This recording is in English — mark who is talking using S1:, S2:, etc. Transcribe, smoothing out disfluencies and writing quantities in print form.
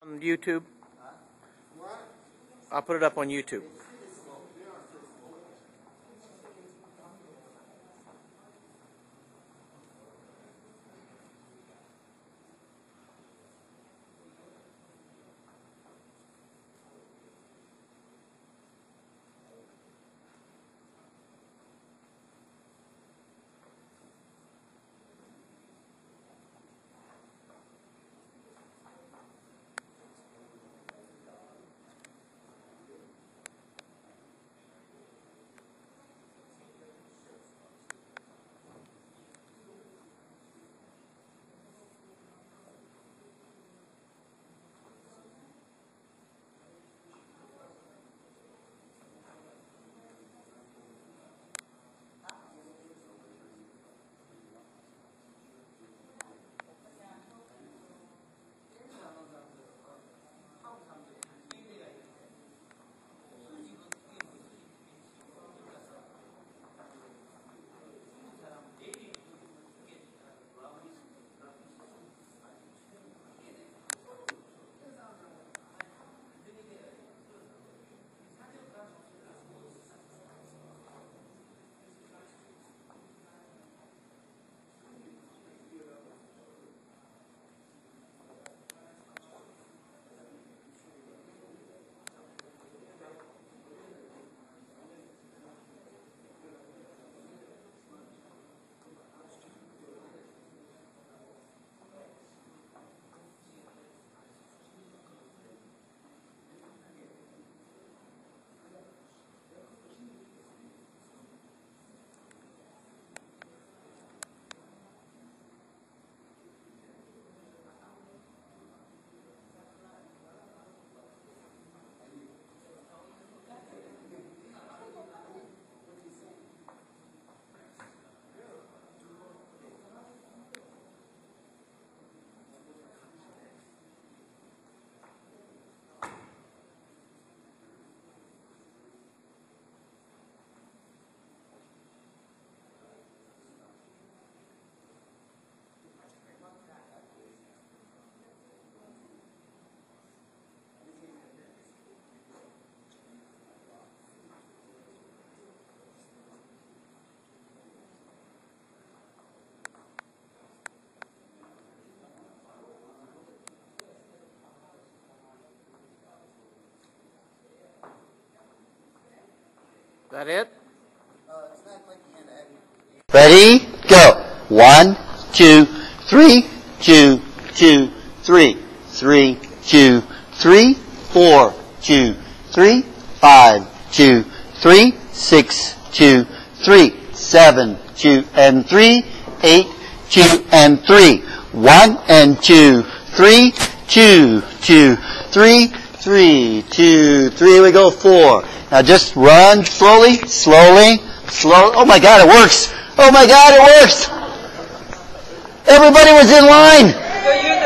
S1: On YouTube? I'll put it up on YouTube. That it?
S2: Ready? Go. 1, 2, 3, 2, 2, 3, 3, 2, 3, 4, 2, 3, 5, 2, 3, 6, 2, 3, 7, 2, and 3, 8, 2, and 3, 1, and 2, 3, 2, 2, 3, 3, 2, 3, we go 4. Now just run slowly, slowly, slow. Oh my God, it works! Oh my God, it works! Everybody was in line!